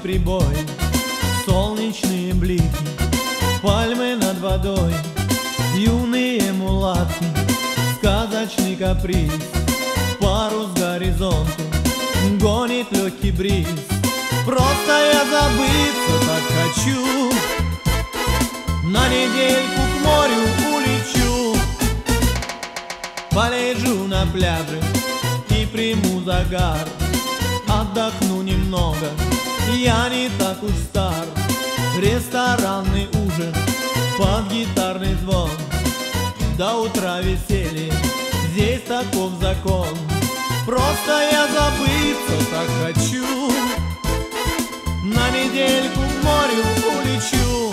прибой, солнечные блики, пальмы над водой, юные мулатки, сказочный каприз, парус к горизонту гонит легкий бриз. Просто я забыться так хочу, на недельку к морю улечу. Полежу на пляже и приму загар, отдохну немного, я не так уж стар. Ресторанный ужин под гитарный звон, до утра веселье, здесь таков закон. Просто я забыться так хочу, на недельку к морю улечу.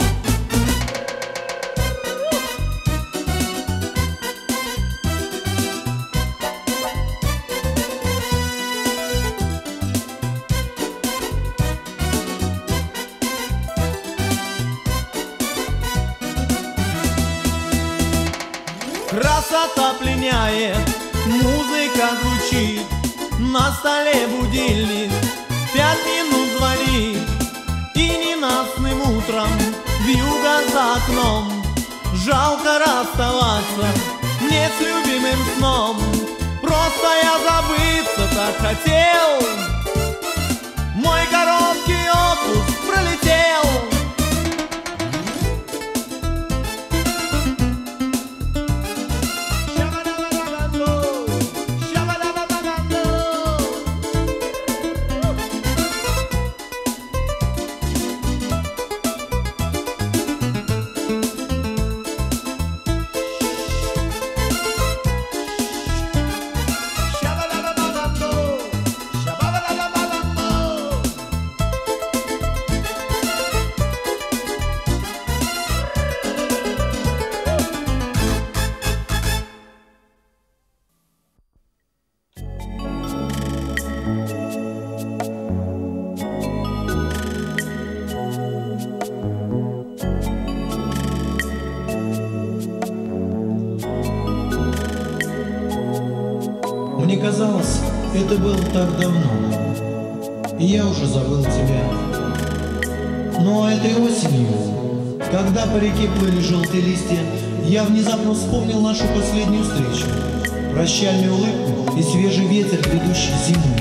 Красота пленяет, музыка звучит, на столе будильник 5 минут звонит. И ненастным утром вьюга за окном, жалко расставаться мне с любимым сном. Просто я забыться так хотел, мой короткий отпуск пролетел. Мне казалось, это было так давно, и я уже забыл тебя. Но этой осенью, когда по реке плыли желтые листья, я внезапно вспомнил нашу последнюю встречу, прощальную улыбку и свежий ветер грядущей зимы.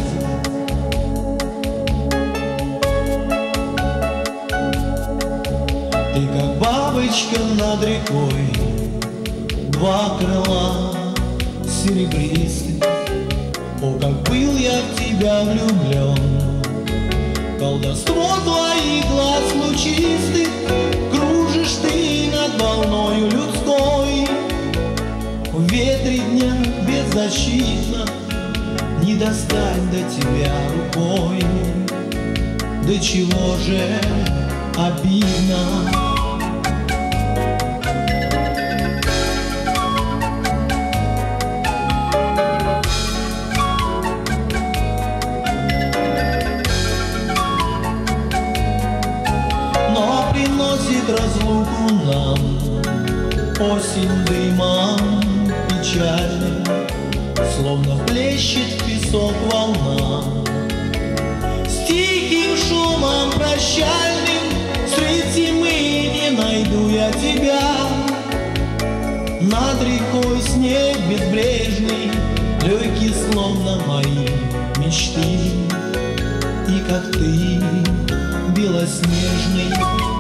Ты как бабочка над рекой, два крыла серебристых. О, как был я в тебя влюблен, колдовство твоих глаз лучистых, кружишь ты над волною людской. В ветре дня беззащитно не достать до тебя рукой. До чего же обидно. Разлуку нам осень дымом печальным, словно плещет в песок волна. С тихим шумом прощальным средь зимы не найду я тебя. Над рекой снег безбрежный, легкий, словно мои мечты. И как ты, белоснежный,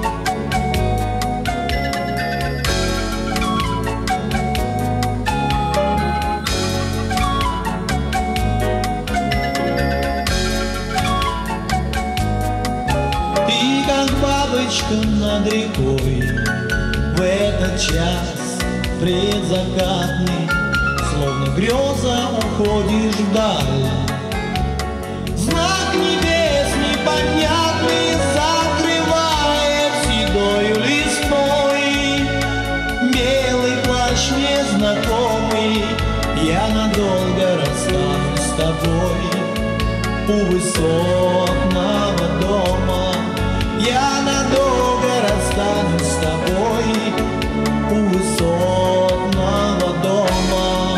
над рекой в этот час предзакатный, словно греза уходишь вдаль. Знак небес непонятный закрывает седою листвой. Белый плащ незнакомый, я надолго расстанусь с тобой. У высотного дома я надолго расстанусь с тобой. У высотного дома.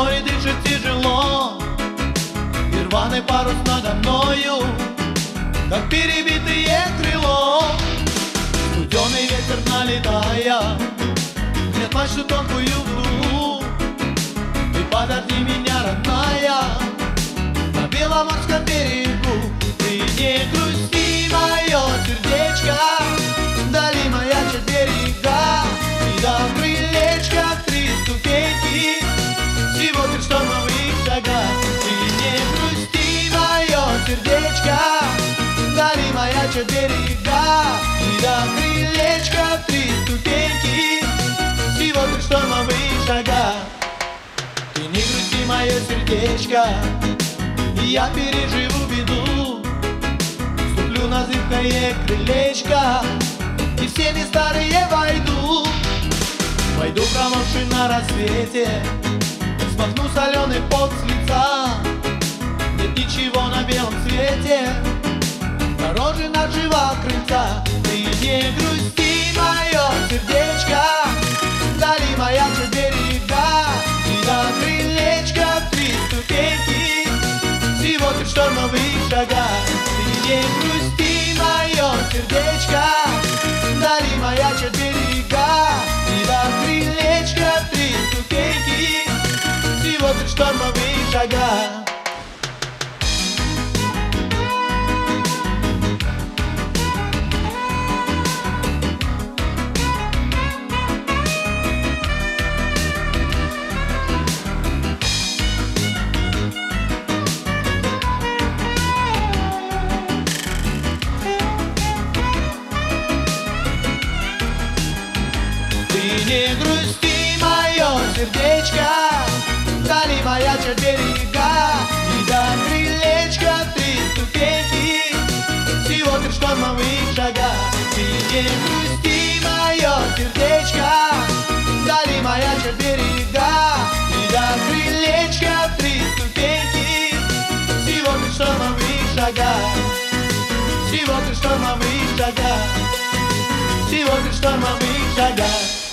море дышит тяжело, и рваный парус надо мною, как перебитое крыло. Студеный ветер налетая, нет мачту тонкую вдул. Ты подожди меня, родная, на Беломорском берегу. Ты не грусти, мое сердечко, вдали маячат берега, и до крылечка 3 ступеньки, всего 3 штормовых шага. Ты не грусти, мое сердечко, вдали маячат берега, и до крылечка 3 ступеньки, всего 3 штормовых шага. Ты не грусти, мое сердечко, я переживу беду, ступлю на зыбкое крылечко, и в сени старые войду. Войду, промокший на рассвете, смахну соленый пот с лица. Нет ничего на белом свете дороже нашего крыльца. Ты не грусти, мое сердечко, вдали маячат берега, и до крылечка 3 ступеньки, всего 3 штормовых шага. Ты не грусти, мое сердечко, вдали маячат берега, и до крылечка 3 ступеньки, всего 3 штормовых шага. Не грусти, мое сердечко, вдали маячат берега, и до крылечка 3 ступеньки, всего 3 штормовых шага. Ты не грусти, мое сердечко, вдали маячат берега, и до крылечка 3 ступеньки, всего 3 штормовых шага. Всего 3 штормовых шага. Всего 3 штормовых шага.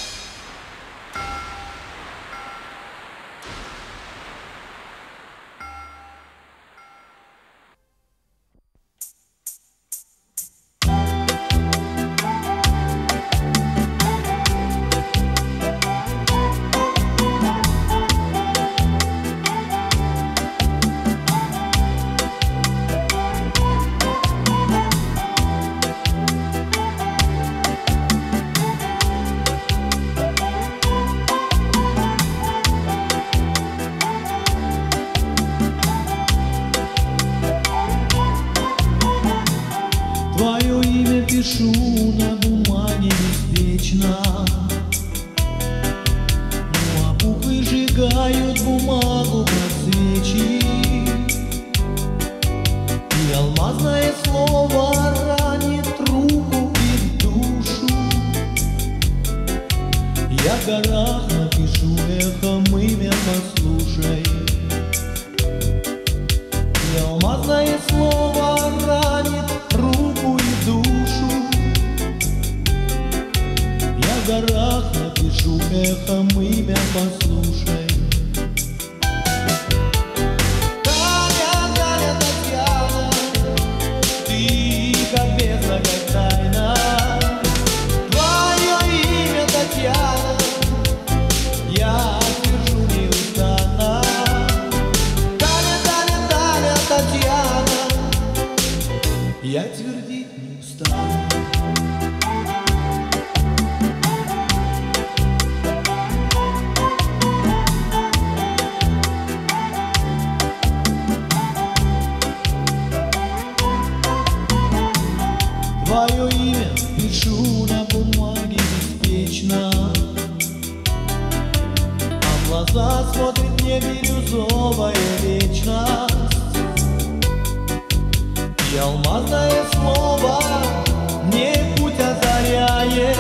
Твое имя пишу на бумаге беспечно, ну а буквы сжигают бумагу, как свечи, и алмазное слово ранит руку и душу. Я в горах напишу эхом имя, послушай, и алмазное слово ранит руку и душу. Я в горах напишу эхом имя, послушай. Таня, Таня, Татьяна, ты как бездна, как тайна. Твое имя Татьяна, я держу неустанно. Таня, Таня, Таня, Татьяна, я твердить не устану. Твое имя пишу на бумаге беспечно, а в глаза смотрит мне бирюзовая вечность. И алмазное слово мне путь озаряет.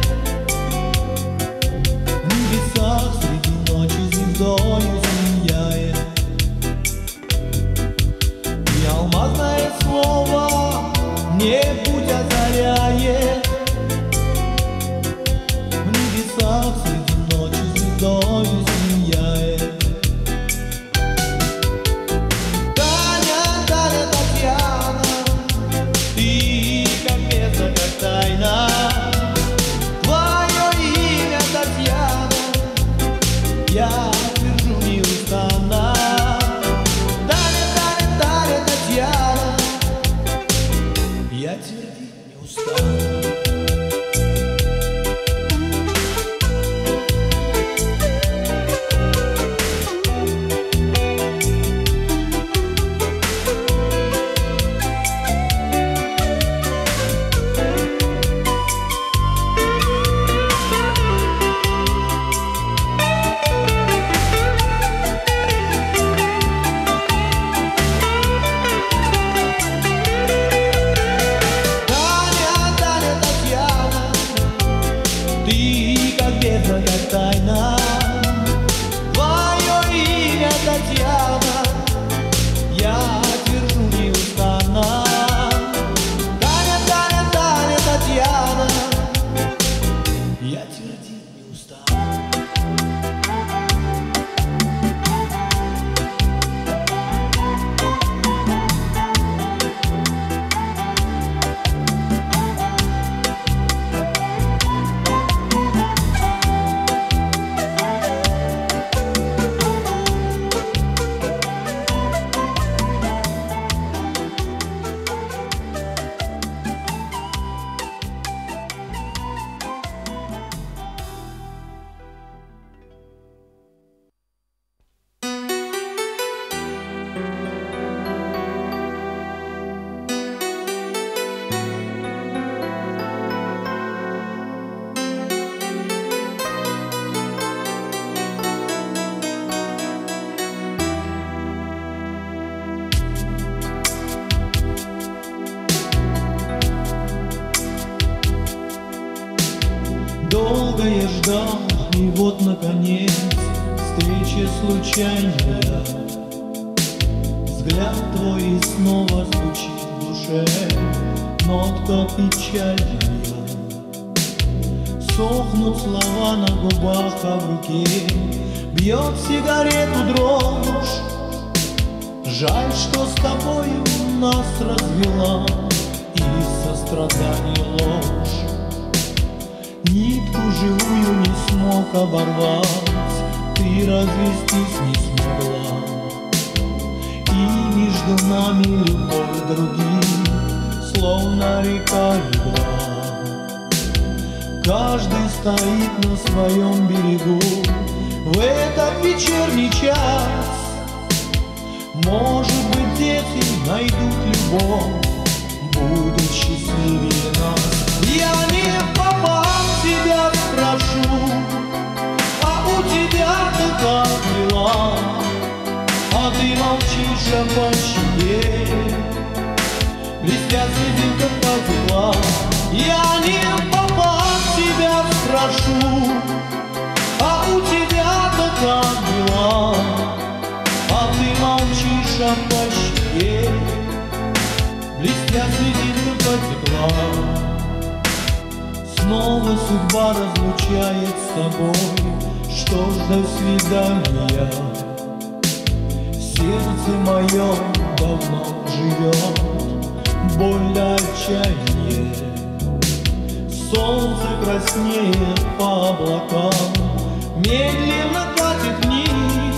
В небесах среди ночи звездою сияет. И алмазное слово мне путь озаряет. В небесах среди ночи звездою сияет. Долго я ждал, и вот наконец встреча случайная. Взгляд твой и снова звучит в душе нотка печальная. Сохнут слова на губах, а в руке бьет сигарету дрожь. Жаль, что с тобою нас развела и сострадание ложь. Нитку живую не смог оборвать, ты развестись не смогла. И между нами любовь других, словно река игра. Каждый стоит на своем берегу в этот вечерний час. Может быть, дети найдут любовь, будут счастливее нас. Я не попал, тебя спрошу, а у тебя-то как дела? А ты молчишь, а по щеке блестят слезинка потекла. Я не попал, тебя спрошу, а у тебя-то как дела? А ты молчишь, а по щеке блестят слезинка потекла. Снова судьба разлучает с тобой, что ж до свидания. Сердце мое давно живет боль, отчаяние. Солнце краснеет по облакам, медленно катит вниз.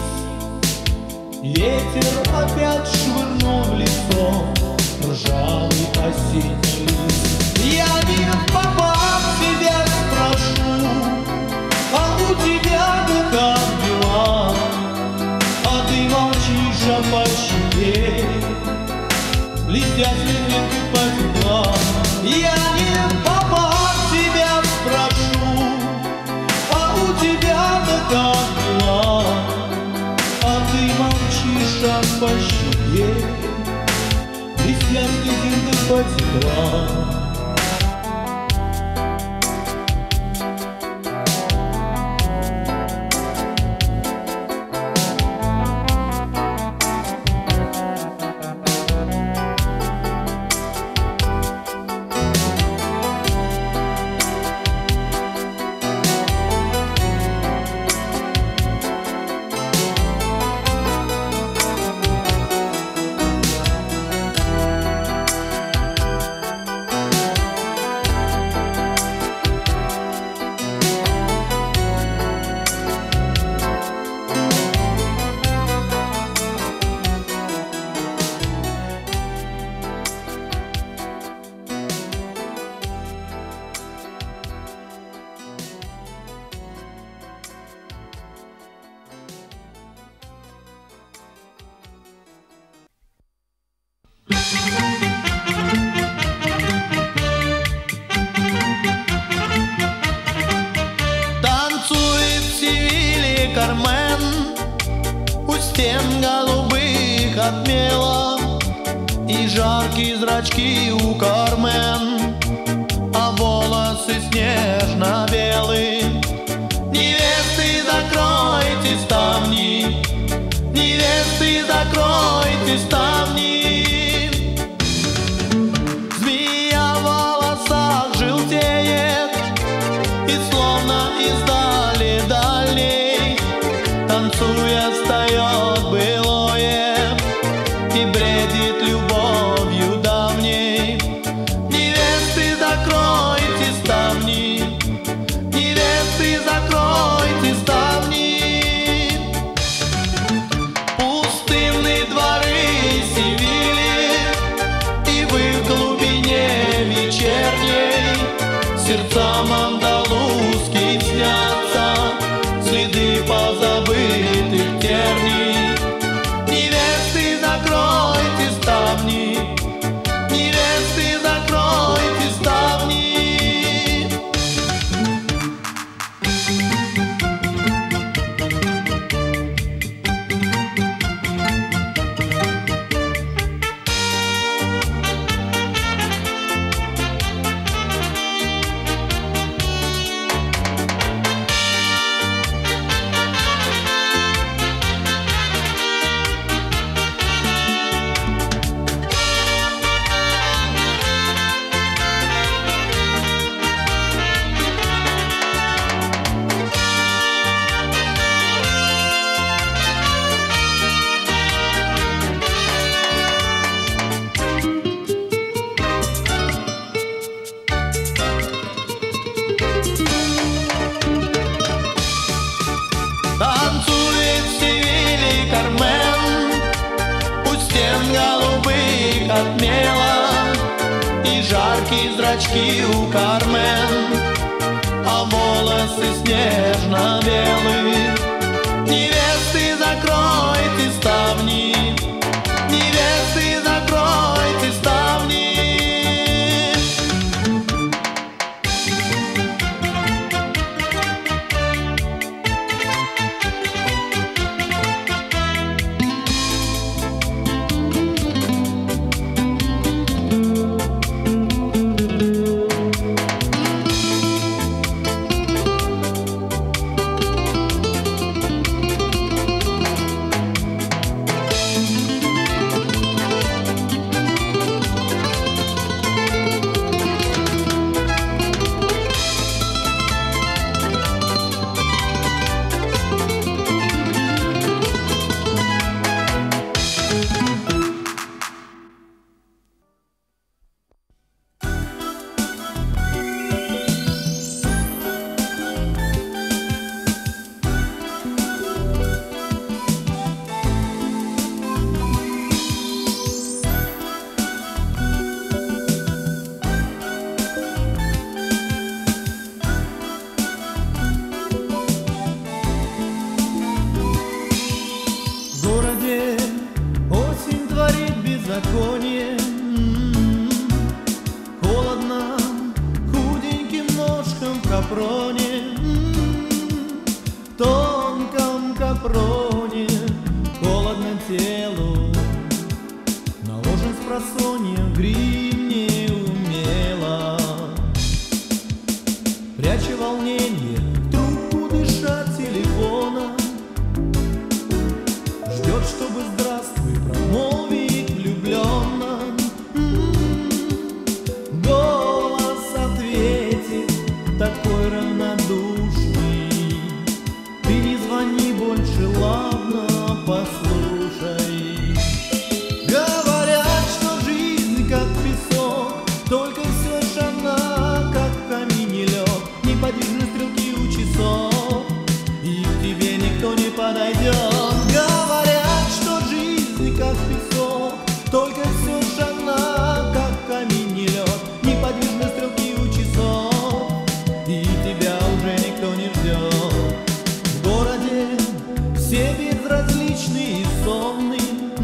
Ветер опять швырнул в лицо ржавый осенний лист. Я не попал, тебя спрошу, а у тебя-то как дела? А ты молчишь, а по щеке блестят слезинки потекла. Я не попал, тебя спрошу, а у тебя-то как дела? А ты молчишь, а по щеке блестят слезинки потекла. Танцует в Севиле Кармен у стен голубых от мела, и жаркие зрачки у Кармен, а волосы снежно-белые. Невесты, закройте ставни, невесты, закройте ставни. Змея в волосах желтеет, и словно издали дальней, танцуя, встает былое и бредит любовью давней. Невесты, закройте ставни, невесты, закройте ставни. Пустынные дворы Севильи отмела, и жаркие зрачки у Кармен, а волосы снежно-белые. Невесты, закройте ставни, невесты, закройте ставни. Беззаконие, холодно худеньким ножкам в капроне, тонком капроне, холодно телу, наложен спросонья грим неумело, пряча волнение, в трубку дышать телефона, ждет, чтобы здравствуй промолвить влюбленно. Голос ответит, такой равнодушный: ты не звони больше, ладно, послушай. Говорят, что жизнь как песок, только все ж она как в камине лед, неподвижны стрелки у часов, и к тебе никто не подойдет. Как песок, только все ж она, как камень и лед, неподвижны стрелки у часов, и тебя уже никто не ждет. В городе все безразличны и сонны,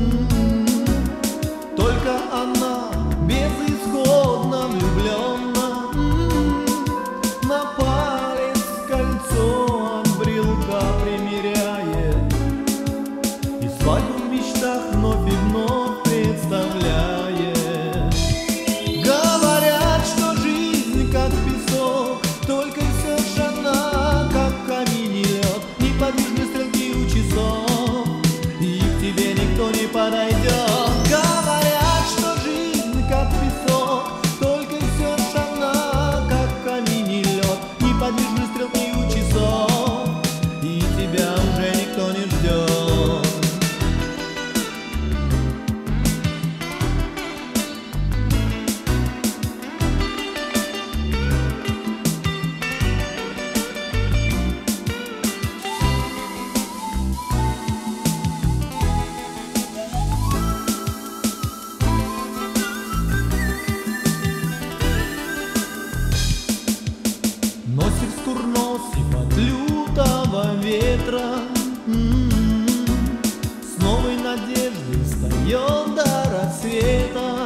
только она безысходно влюблена. На палец кольцо от брелка примеряет, и свадьбу в мечтах вновь и вновь представляет. Говорят, что жизнь как песок, только все ж она, как камень и лед, неподвижны стрелки у часов, и к тебе никто не подойдет. Говорят, что жизнь как песок, только все ж она, как камень и лед, неподвижны стрелки у часов, и тебя уже никто не ждет. Носик с курносик от лютого ветра, с новой надеждой встает до рассвета.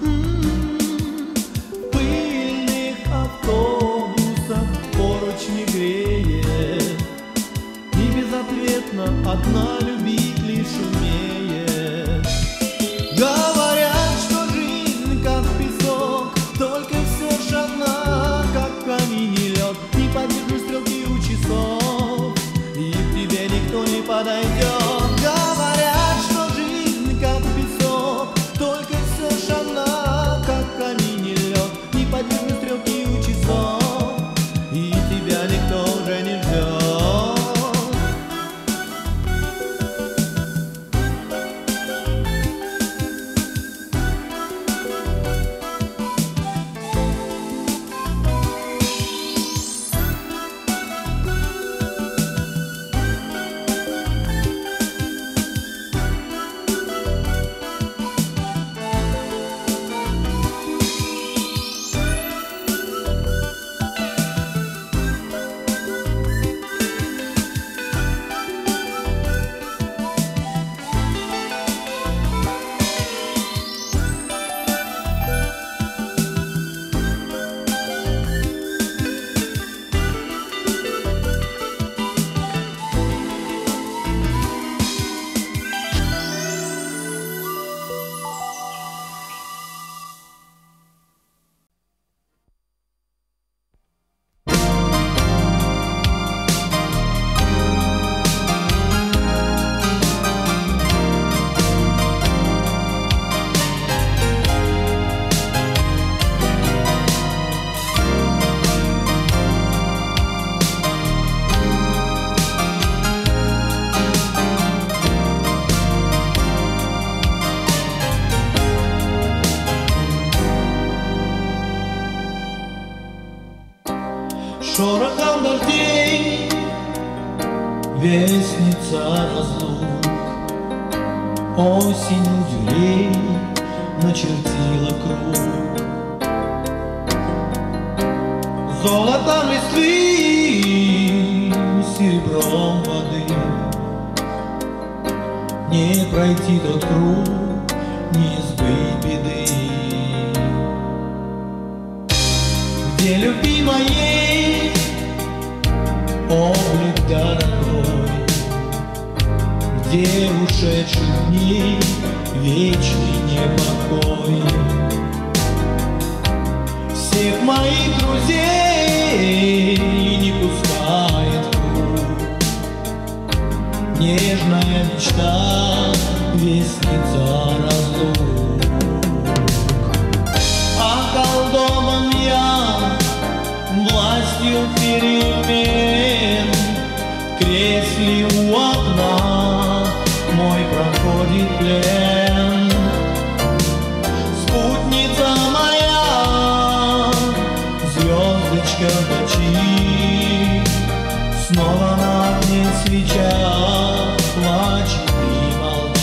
В пыльных автобусах поручни греет, и безответно одна любить лишь умеет. Говорят, что жизнь как песок, только все ж она, как камень и лед, неподвижны стрелки у часов, и к тебе никто не подойдет. Говорят, что жизнь как песок, только все ж она, как камень и лед, неподвижны стрелки у часов, и тебя никто уже не ждет. шорохом дождей, вестница разлук. Осень у дверей начертила круг. Золотом листвы, серебром воды не пройти тот круг, не избыть беды. Где любимой облик дорогой, где ушедших дней вечный непокой. Всех моих друзей не пускает круг. Нежная мечта, вестница разлук. Околдован я властью перемен, в кресле у окна мой проходит плен. Спутница моя, звездочка в ночи, снова на огне свеча плачет и молчит.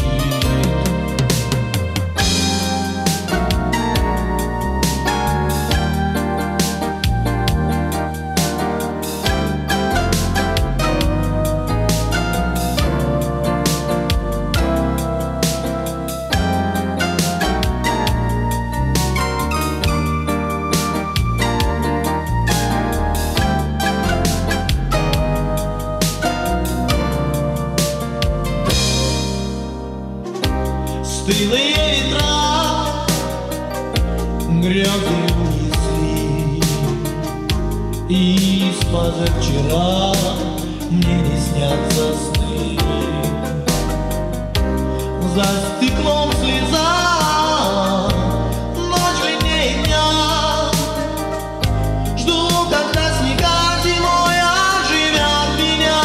Стылые ветра грезы унесли, и с позавчера мне не снятся сны. За стеклом слеза, ночь длиннее дня. Жду, когда снега зимой оживят меня.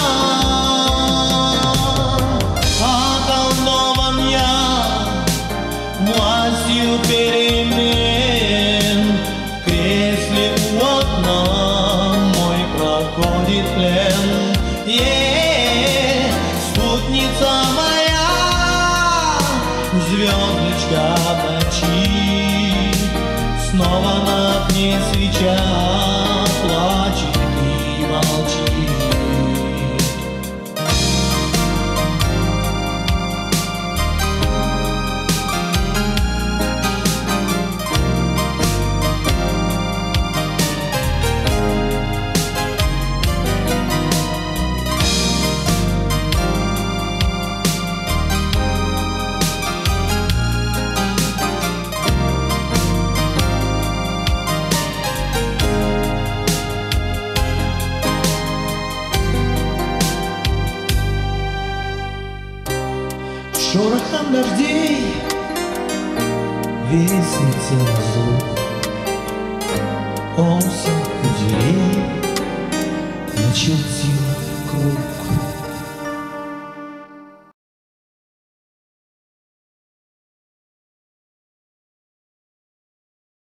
Околдован я властью перемен, в кресле у окна мой проходит плен. Спутница моя, звездочка в ночи, снова на окне свеча плачет и молчит. Шорохом дождей, вестница разлук. Осень у дверей начертила